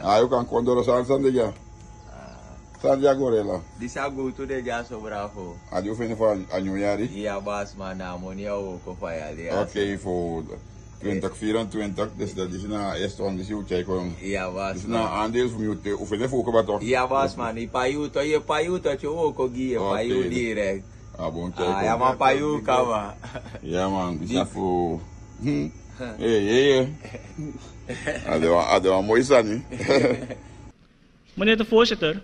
Ah, you can condor Sandiga. Santiago Rela. This I go to the gas of Bravo. Are you finished for a new year? Yeah, boss man, money ook of fire. Okay, voor 2024, dus dat is na eerst van de zoekje gewoon. Ja, boss. Dus na aandeel van je of in voor wat toch? Ja, boss man, die payuto, je payuto, je ook ook hier, payuto direct. Ah, bon, ah, ja, maar payuto, kama. Ja, man, dus dat voor. Hey. Hadden we mooi staan, Meneer de voorzitter,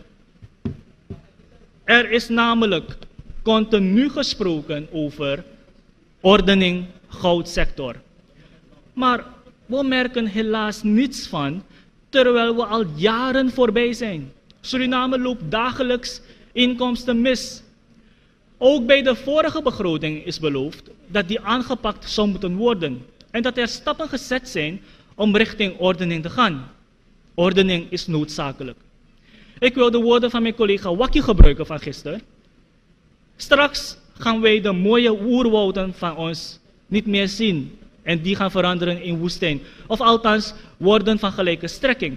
er is namelijk continu gesproken over ordening goudsector. Maar we merken helaas niets van, terwijl we al jaren voorbij zijn. Suriname loopt dagelijks inkomsten mis. Ook bij de vorige begroting is beloofd dat die aangepakt zou moeten worden. En dat er stappen gezet zijn om richting ordening te gaan. Ordening is noodzakelijk. Ik wil de woorden van mijn collega Wakkie gebruiken van gisteren. Straks gaan wij de mooie oerwouden van ons niet meer zien. En die gaan veranderen in woestijn. Of althans worden van gelijke strekking.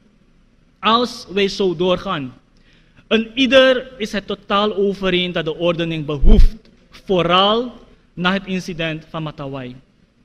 Als wij zo doorgaan. En ieder is het totaal overeen dat de ordening behoeft. Vooral na het incident van Matawai.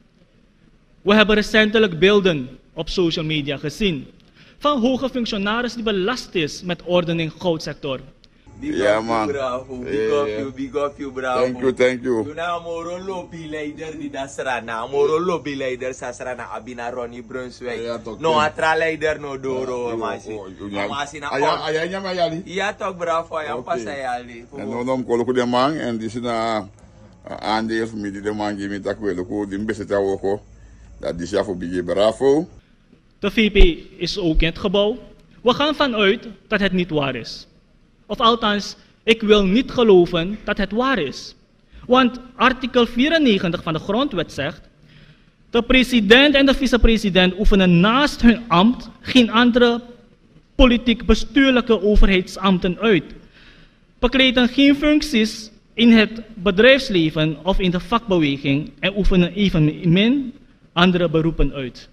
We hebben recentelijk beelden op social media gezien. Van hoge functionaris die belast is met ordening goudsector. Ja, man. Big up you, bravo. Thank you. Toen amoro lobbyleider die dat strana, amoro lobbyleider sa strana abina Ronnie Brunswijk. No atra leider no doro, masi. Masi na. Aya mayali. Ja toch bravo, ja pasa yali. En dan kom ik de man en die is na aandeel van mij die de man die met akwelo ko die beste tawoko. Dat is ja voor Biggie bravo. De VP is ook in het gebouw. We gaan vanuit dat het niet waar is. Of althans, ik wil niet geloven dat het waar is. Want artikel 94 van de grondwet zegt: de president en de vicepresident oefenen naast hun ambt geen andere politiek-bestuurlijke overheidsambten uit. Bekleden geen functies in het bedrijfsleven of in de vakbeweging en oefenen evenmin andere beroepen uit.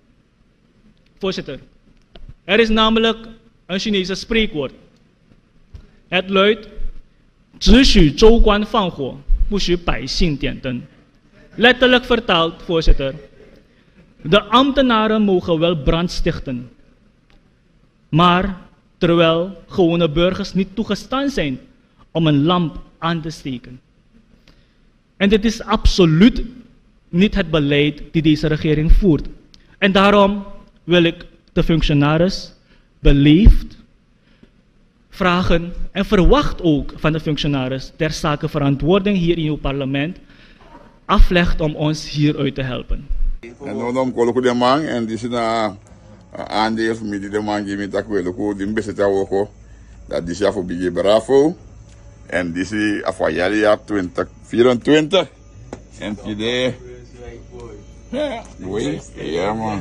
Voorzitter, er is namelijk een Chinese spreekwoord. Het luidt: 只许州官放火，不许百姓点灯. Letterlijk vertaald, voorzitter. De ambtenaren mogen wel brand stichten. Maar terwijl gewone burgers niet toegestaan zijn om een lamp aan te steken. En dit is absoluut niet het beleid die deze regering voert. En daarom wil ik de functionaris beleefd vragen en verwacht ook van de functionaris ter zake verantwoording hier in uw parlement aflegt om ons hieruit te helpen. En dan kom ik de man en die is na aandeel van mij die de man die met akwelo ko die beste tawoko. Dat is ja voor Biggie bravo. En die is afwajali ja 2024. En today. Ja man.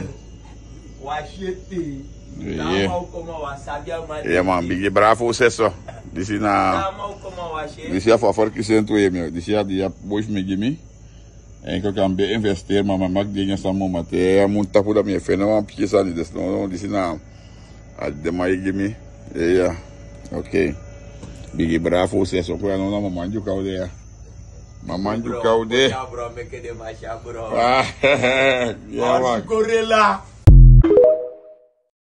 Ja man, Biggie bravo seso. This is na. This is voor verkiezingen toe me. This is die boys me gimme. En ik kan be investeren, maar mijn maak dingen samen met je moet tapu dat me fena man pies aan dit no. This is na. De mij gimme. Ja. Oké. Biggie bravo seso ko no na man ju kaude. Maman ju kaude. Ja bro, me que de masha bro. Ja man. Gorilla.